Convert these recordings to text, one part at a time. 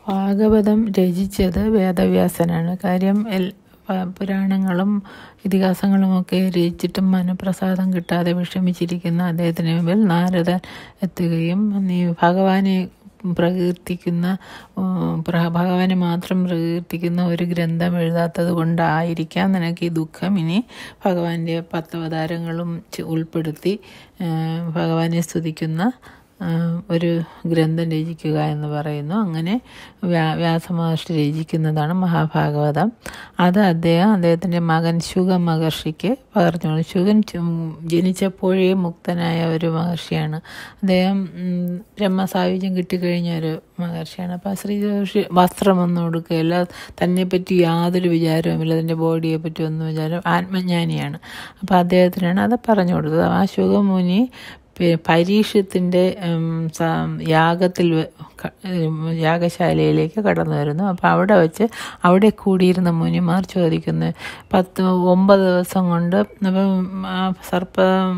ഭാഗവതം രചിച്ചത് വേദവ്യാസനാണ്. കാര്യം പുരാണങ്ങളും ഇതിഹാസങ്ങളുമൊക്കെ രചിച്ചിട്ടും മനഃപ്രസാദം കിട്ടാതെ വിഷമിച്ചിരിക്കുന്ന അദ്ദേഹത്തിന് മുമ്പിൽ നാരദൻ എത്തുകയും ഭഗവാനെ ഭഗവാനെ മാത്രം പ്രകീർത്തിക്കുന്ന ഒരു ഗ്രന്ഥം എഴുതാത്തത് കൊണ്ടായിരിക്കാം നിനക്ക് ഈ ദുഃഖം. ഇനി ഭഗവാന്റെ 10 അവതാരങ്ങളും ഉൾപ്പെടുത്തി ഭഗവാനെ സ്തുതിക്കുന്ന ഒരു ഗ്രന്ഥം രചിക്കുക എന്ന് പറയുന്നു. അങ്ങനെ വ്യാസമഹർഷി രചിക്കുന്നതാണ് മഹാഭാഗവതം. അത് അദ്ദേഹത്തിൻ്റെ മകൻ ശുഗ മഹർഷിക്ക് പകർന്നു. ശുഗൻ ജനിച്ചപ്പോഴേ മുക്തനായ ഒരു മഹർഷിയാണ്. അദ്ദേഹം ബ്രഹ്മസായുജ്യം കിട്ടിക്കഴിഞ്ഞ ഒരു മഹർഷിയാണ്. അപ്പോൾ ശ്രീ വസ്ത്രമൊന്നും കൊടുക്കുകയില്ല, തന്നെപ്പറ്റി യാതൊരു വിചാരവുമില്ല, അതിൻ്റെ ബോഡിയെ പറ്റി ഒന്നും വിചാരം, ആത്മജ്ഞാനിയാണ്. അപ്പോൾ അദ്ദേഹത്തിനാണ് അത് പറഞ്ഞു കൊടുത്തത്. ആ ശുഗമുനി പരീക്ഷത്തിൻ്റെ യാഗശാലയിലേക്ക് കടന്നു വരുന്നു. അപ്പോൾ അവിടെ കൂടിയിരുന്ന മുനിമാർ ചോദിക്കുന്നു, 9 ദിവസം കൊണ്ട് അപ്പം ആ സർപ്പം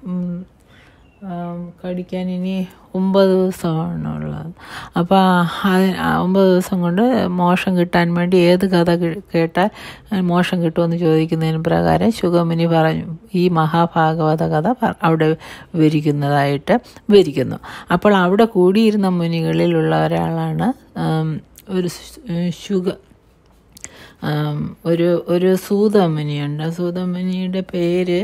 കടിക്കാൻ ഇനി 9 ദിവസമാണുള്ളത്. അപ്പോൾ 9 ദിവസം കൊണ്ട് മോക്ഷം കിട്ടാൻ വേണ്ടി ഏത് കഥ കേട്ടാൽ മോക്ഷം കിട്ടുമെന്ന് ചോദിക്കുന്നതിന് പ്രകാരം ശുഗമുനി പറഞ്ഞു ഈ മഹാഭാഗവത കഥ അവിടെ വിവരിക്കുന്നു. അപ്പോൾ അവിടെ കൂടിയിരുന്ന മുനികളിലുള്ള ഒരാളാണ് ഒരു സൂതമുനിയുണ്ട്. ആ സൂതമുനിയുടെ പേര്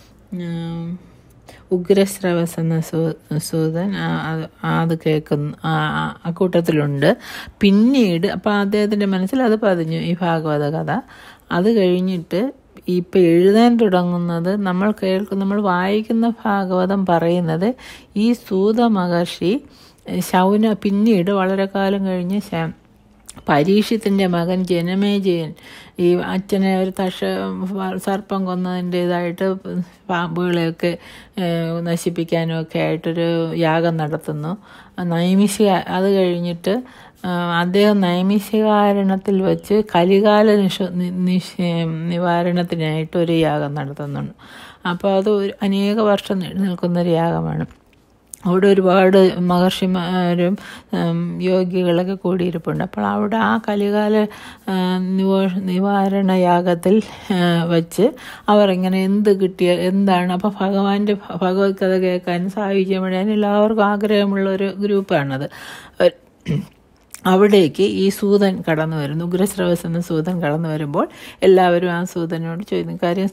ഉഗ്രശ്രവസ് എന്ന സൂതൻ. അത് കേൾക്കുന്നു, അക്കൂട്ടത്തിലുണ്ട്. പിന്നീട് അപ്പോൾ അദ്ദേഹത്തിൻ്റെ മനസ്സിൽ അത് പതിഞ്ഞു ഈ ഭാഗവത കഥ. അത് കഴിഞ്ഞിട്ട് ഇപ്പം എഴുതാൻ തുടങ്ങുന്നത് നമ്മൾ വായിക്കുന്ന ഭാഗവതം പറയുന്നത് ഈ സൂത മഹർഷി പിന്നീട് വളരെ കാലം കഴിഞ്ഞ് പരീക്ഷത്തിൻ്റെ മകൻ ജനമേജയൻ ഈ അച്ഛനെ ഒരു സർപ്പം കൊന്നതിൻ്റേതായിട്ട് പാമ്പുകളെയൊക്കെ നശിപ്പിക്കാനും ഒക്കെ ആയിട്ടൊരു യാഗം നടത്തുന്നു. അത് കഴിഞ്ഞിട്ട് അദ്ദേഹം നൈമിഷികാരണത്തിൽ വെച്ച് കലികാല നിവാരണത്തിനായിട്ട് ഒരു യാഗം നടത്തുന്നുണ്ട്. അപ്പോൾ അത് അനേക വർഷം നിൽക്കുന്നൊരു യാഗമാണ്. അവിടെ ഒരുപാട് മഹർഷിമാരും യോഗികളൊക്കെ കൂടിയിരിപ്പുണ്ട്. അപ്പോൾ അവിടെ ആ കലികാല നിവാരണ യാഗത്തിൽ വച്ച് അവർ ഇങ്ങനെ എന്താണ് അപ്പോൾ ഭഗവത് കഥ കേൾക്കാനും സാഹിത്യം പഠിക്കാനും എല്ലാവർക്കും ആഗ്രഹമുള്ള ഒരു ഗ്രൂപ്പാണത്. അവിടേക്ക് ഈ സൂതൻ കടന്നു വരുന്നു. ഉഗ്രശ്രവസ് എന്ന സൂതൻ കടന്നു വരുമ്പോൾ എല്ലാവരും ആ സൂതനോട് ചോദിക്കുന്നു. കാര്യം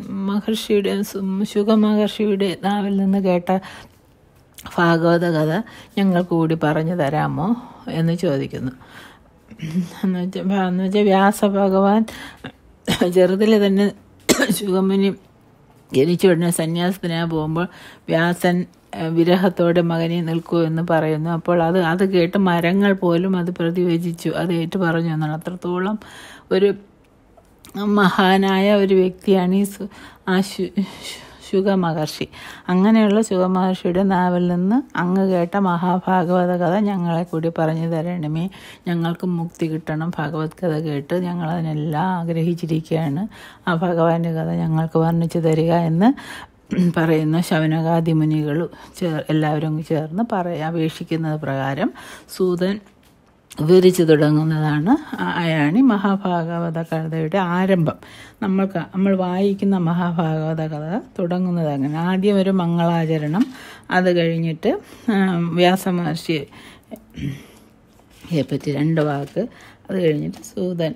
ശുഗ മഹർഷിയുടെ നാവിൽ നിന്ന് കേട്ട ഭാഗവത കഥ ഞങ്ങൾക്ക് കൂടി പറഞ്ഞു തരാമോ എന്ന് ചോദിക്കുന്നു. എന്ന് വെച്ചാൽ വ്യാസഭഗവാൻ ചെറുതിൽ തന്നെ ശുഗമുനി ജനിച്ച ഉടനെ സന്യാസത്തിനായി പോകുമ്പോൾ വ്യാസൻ വിരഹത്തോടെ മകനെ നിൽക്കൂ എന്ന് പറയുന്നു. അപ്പോൾ അത് കേട്ട് മരങ്ങൾ പോലും അത് പ്രതിവചിച്ചു, അത് ഏറ്റു പറഞ്ഞു എന്നാണ്. അത്രത്തോളം ഒരു മഹാനായ ഒരു വ്യക്തിയാണ് ആ ശുഗ മഹർഷി. അങ്ങനെയുള്ള ശുഗ മഹർഷിയുടെ നാവിൽ നിന്ന് അങ്ങ് കേട്ട മഹാഭാഗവത കഥ ഞങ്ങളെ കൂടി പറഞ്ഞു തരണമേ, ഞങ്ങൾക്ക് മുക്തി കിട്ടണം, ഭഗവത് കഥ കേട്ട് ഞങ്ങളതിനെല്ലാം ആഗ്രഹിച്ചിരിക്കുകയാണ്, ആ ഭഗവാന്റെ കഥ ഞങ്ങൾക്ക് വർണ്ണിച്ചു തരിക എന്ന് പറയുന്ന ശൗനകാദി മുനികൾ എല്ലാവരും ചേർന്ന് അപേക്ഷിക്കുന്നത് പ്രകാരം സൂതൻ വിവരിച്ചു തുടങ്ങുന്നതാണ് അയാണി മഹാഭാഗവത കഥയുടെ ആരംഭം. നമ്മൾ വായിക്കുന്ന മഹാഭാഗവത കഥ തുടങ്ങുന്നത് അങ്ങനെ. ആദ്യം ഒരു മംഗളാചരണം, അത് കഴിഞ്ഞിട്ട് വ്യാസമഹർഷിയെ പറ്റി 2 വാക്ക്, അത് കഴിഞ്ഞിട്ട് സൂതൻ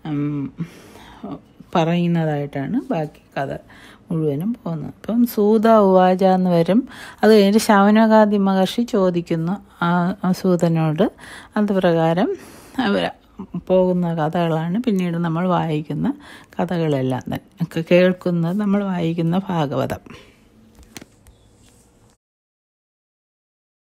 പറയുന്നതായിട്ടാണ് ബാക്കി കഥ മുഴുവനും പോകുന്നത്. അപ്പം സൂത ഉവാച എന്ന് വരും. അത് കഴിഞ്ഞിട്ട് ശൗനകാദി മഹർഷി ചോദിക്കുന്നു ആ സൂതനോട്. അത് പ്രകാരം അവർ പോകുന്ന കഥകളാണ് പിന്നീട് നമ്മൾ വായിക്കുന്ന കഥകളെല്ലാം തന്നെ കേൾക്കുന്നത് നമ്മൾ വായിക്കുന്ന ഭാഗവതം.